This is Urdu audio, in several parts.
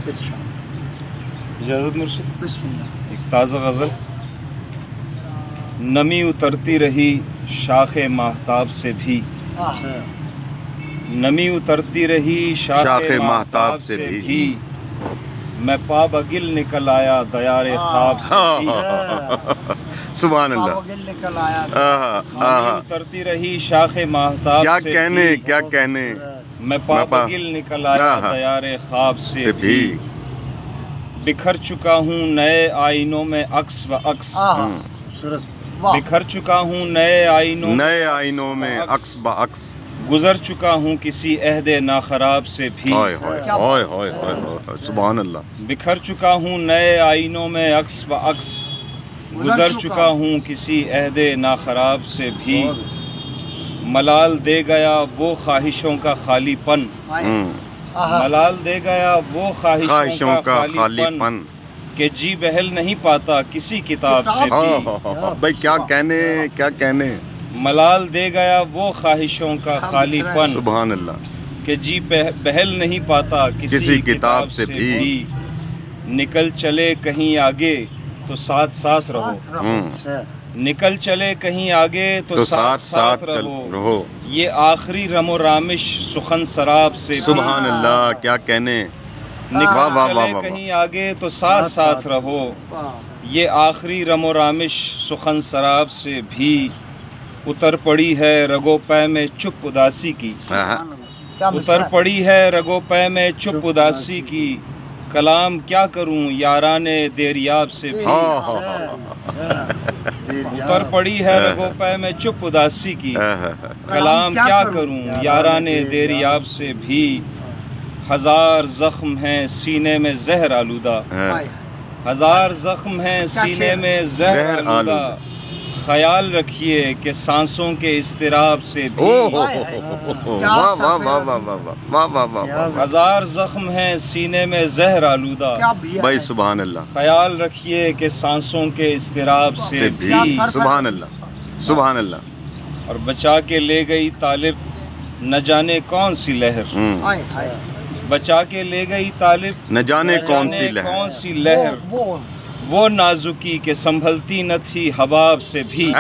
اجازت مرشد، ایک تازہ غزل۔ نمی اترتی رہی شاخ ماہتاب سے بھی، نمی اترتی رہی شاخ ماہتاب سے بھی، میں پا بگل نکل آیا دیار خواب سے بھی۔ سبحان اللہ، نمی اترتی رہی شاخ ماہتاب سے بھی، کیا کہنے میں پا بگل نکل آیا دیار خواب سے بھی۔ بکھر چکا ہوں نئے آئینوں میں عکس و عکس، بکھر چکا ہوں نئے آئینوں میں عکس بعکس، گزر چکا ہوں کسی عہد ناخراب سے بھی۔ سبحان اللہ، بکھر چکا ہوں نئے آئینوں میں عکس و عکس، گزر چکا ہوں کسی عہد ناخراب سے بھی۔ ملال دے گیا وہ خواہشوں کا خالی پن، ملال دے گیا وہ خواہشوں کا خالی پن، کہ جی بہل نہیں پاتا کسی کتاب سے بھی۔ بھائی کیا کہنے، ملال دے گیا وہ خواہشوں کا خالی پن، سبحان اللہ، کہ جی بہل نہیں پاتا کسی کتاب سے بھی۔ نکل چلے کہیں آگے تو ساتھ ساتھ رہو، نکل چلے کہیں آگے تو ساتھ ساتھ رہو، یہ آخری رم و رامش سخن سراب سے بھی۔ سبحان اللہ، کیا کہنے، نکل چلے کہیں آگے تو ساتھ ساتھ رہو، یہ آخری رم و رامش سخن سراب سے بھی۔ اتر پڑی ہے رگو پے میں چپ اداسی کی، اتر پڑی ہے رگو پے میں چپ اداسی کی، کلام کیا کروں یاران دیریاب سے بھی۔ اتر پڑی ہے رگو پے میں چپ اداسی کی، کلام کیا کروں یاران دیریاب سے بھی۔ ہزار زخم ہیں سینے میں زہر آلودہ، ہزار زخم ہیں سینے میں زہر آلودہ، خیال رکھیے کہ سانسوں کے اضطراب سے بھی۔ ہزار زخم ہیں سینے میں زہر آلودہ، بھائی سبحان اللہ، خیال رکھیے کہ سانسوں کے اضطراب سے بھی۔ سبحان اللہ، سبحان اللہ۔ اور بچا کے لے گئی طالب نہ جانے کون سی لہر، بچا کے لے گئی طالب نہ جانے کون سی لہر، وہ نازکی کہ سنبھلتی نہ تھی حباب سے بھی۔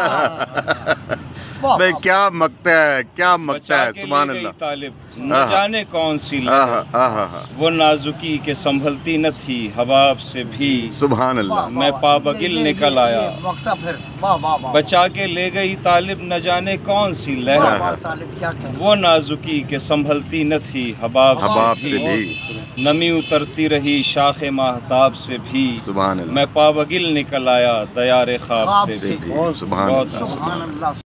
بھائی کیا مکتا ہے، کیا مکتا ہے، سبحان اللہ۔ طالب نہ جانے کون سی لہر، وہ نازکی کہ سنبھلتی نہ تھی حباب سے بھی۔ سبحان اللہ، میں پا بگل نکل آیا، بچا کے لے گئی طالب نہ جانے کون سی لہر، وہ نازکی کہ سنبھلتی نہ تھی حباب سے بھی۔ نمی اترتی رہی شاخ ماہتاب سے بھی، سبحان اللہ، میں پا بگل نکل آیا دیار خواب سے بھی۔ سبحان اللہ۔